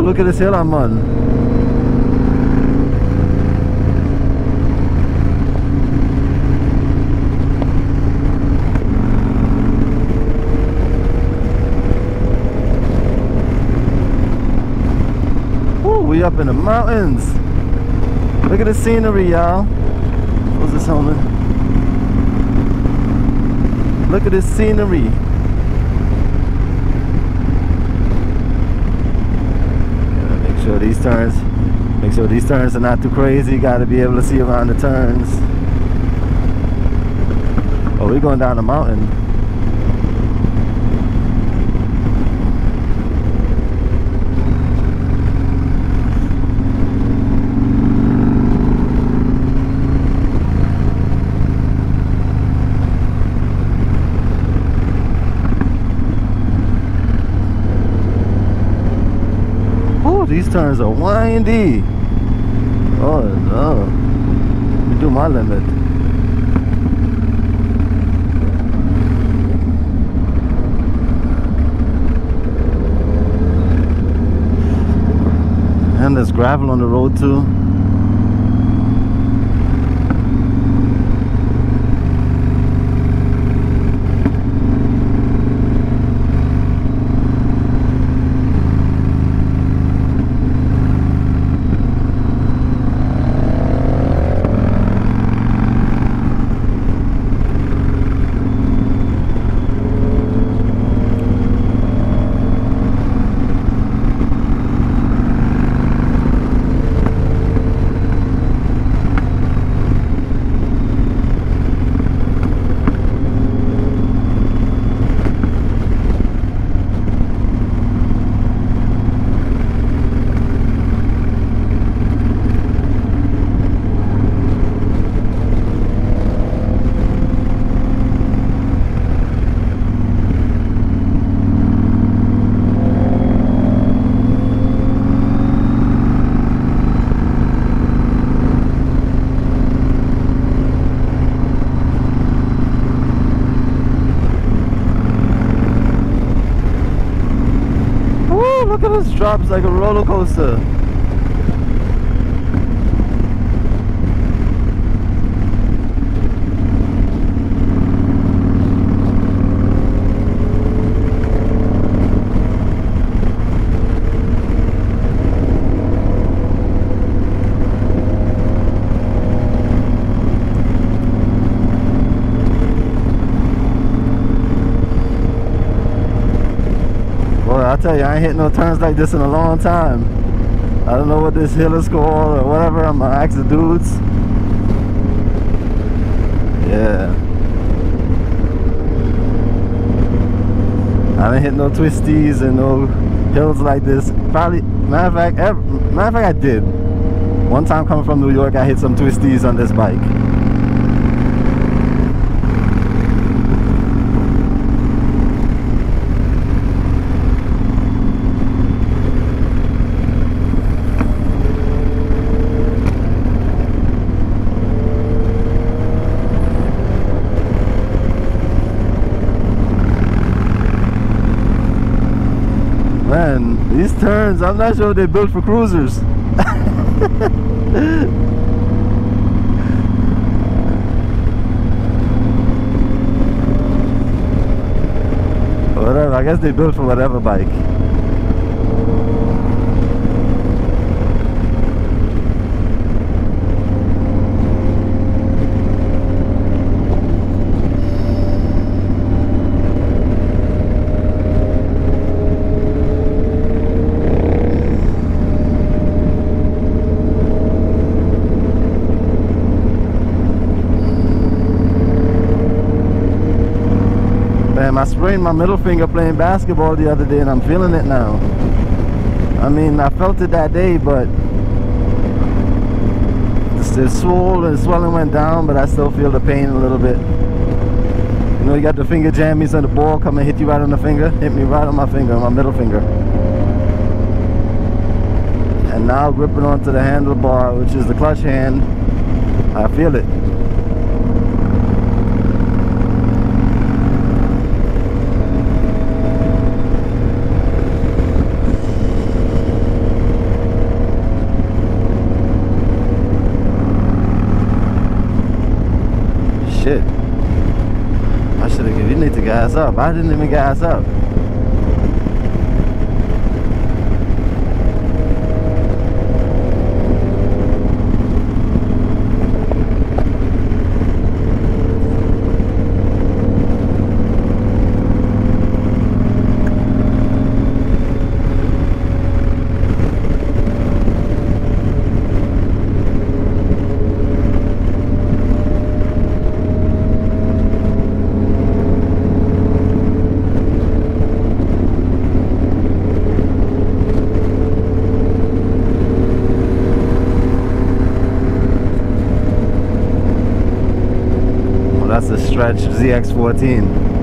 look at this hill I'm on. Ooh, we up in the mountains. Look at the scenery, y'all. What's this helmet? Look at this scenery. Make sure these turns are not too crazy. You got to be able to see around the turns. Oh, we're going down the mountain. These turns are windy. Oh no. Let me do my limit. And there's gravel on the road too. Look at this drops like a roller coaster. I tell you, I ain't hit no turns like this in a long time. I don't know what this hill is called or whatever. I'm gonna ask the dudes. Yeah. I didn't hit no twisties and no hills like this. Probably, matter of fact, I did. One time coming from New York, I hit some twisties on this bike. Man, these turns, I'm not sure they're built for cruisers. Whatever, I guess they built for whatever bike. I sprained my middle finger playing basketball the other day and I'm feeling it now. I mean, I felt it that day, but the swelling went down, but I still feel the pain a little bit. You know, you got the finger jammies on the ball come and hit you right on the finger. Hit me right on my finger, my middle finger. And now gripping onto the handlebar, which is the clutch hand, I feel it. up. I didn't even gas up. That's a stretch ZX14.